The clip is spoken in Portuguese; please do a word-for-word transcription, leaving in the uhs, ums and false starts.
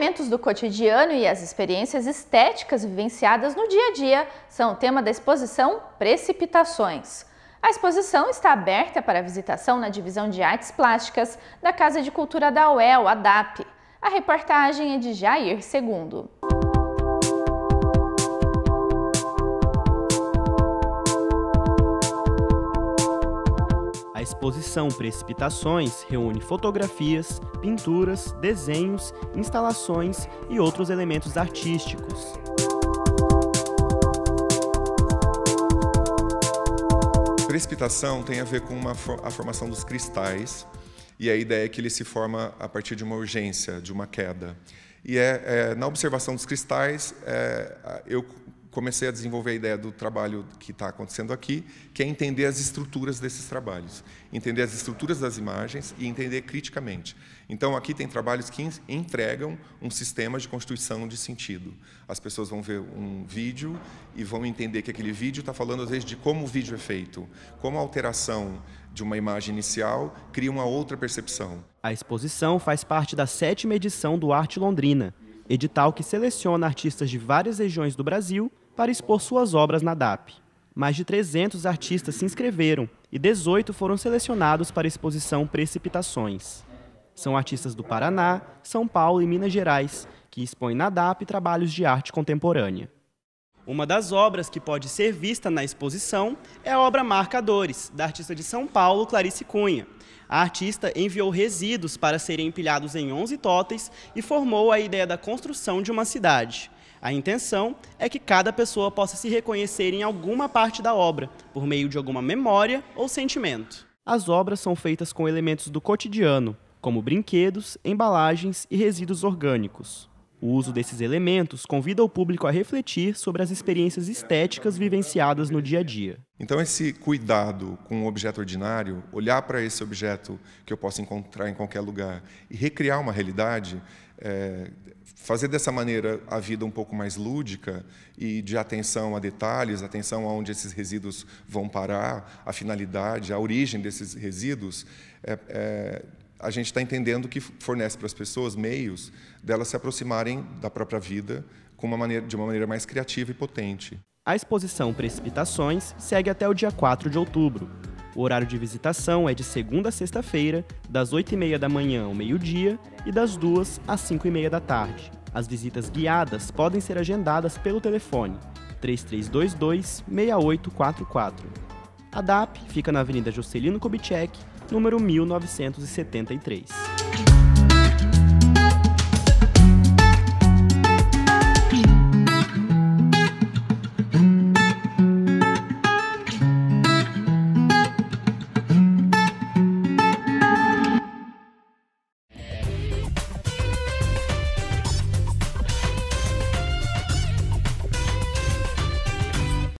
elementos do cotidiano e as experiências estéticas vivenciadas no dia a dia são o tema da exposição Precipitações. A exposição está aberta para visitação na divisão de artes plásticas da Casa de Cultura da U E L, a D A P. A reportagem é de Jair Segundo. A exposição Precipitações reúne fotografias, pinturas, desenhos, instalações e outros elementos artísticos. Precipitação tem a ver com uma, a formação dos cristais, e a ideia é que ele se forma a partir de uma urgência, de uma queda. E é, é na observação dos cristais, é, eu comecei a desenvolver a ideia do trabalho que está acontecendo aqui, que é entender as estruturas desses trabalhos, entender as estruturas das imagens e entender criticamente. Então, aqui tem trabalhos que entregam um sistema de constituição de sentido. As pessoas vão ver um vídeo e vão entender que aquele vídeo está falando, às vezes, de como o vídeo é feito, como a alteração de uma imagem inicial cria uma outra percepção. A exposição faz parte da sétima edição do Arte Londrina, edital que seleciona artistas de várias regiões do Brasil para expor suas obras na D A P. Mais de trezentos artistas se inscreveram e dezoito foram selecionados para a exposição Precipitações. São artistas do Paraná, São Paulo e Minas Gerais, que expõem na D A P trabalhos de arte contemporânea. Uma das obras que pode ser vista na exposição é a obra Marcadores, da artista de São Paulo, Clarice Cunha. A artista enviou resíduos para serem empilhados em onze totens e formou a ideia da construção de uma cidade. A intenção é que cada pessoa possa se reconhecer em alguma parte da obra, por meio de alguma memória ou sentimento. As obras são feitas com elementos do cotidiano, como brinquedos, embalagens e resíduos orgânicos. O uso desses elementos convida o público a refletir sobre as experiências estéticas vivenciadas no dia a dia. Então, esse cuidado com um objeto ordinário, olhar para esse objeto que eu posso encontrar em qualquer lugar e recriar uma realidade, é, fazer dessa maneira a vida um pouco mais lúdica e de atenção a detalhes, atenção a onde esses resíduos vão parar, a finalidade, a origem desses resíduos, é, é, a gente está entendendo que fornece para as pessoas meios delas se aproximarem da própria vida com uma maneira, de uma maneira mais criativa e potente. A exposição Precipitações segue até o dia quatro de outubro. O horário de visitação é de segunda a sexta-feira, das oito e meia da manhã ao meio-dia e das duas às cinco e meia da tarde. As visitas guiadas podem ser agendadas pelo telefone três três dois dois, seis oito quatro quatro. A D A P fica na Avenida Juscelino Kubitschek, número mil novecentos e setenta e três.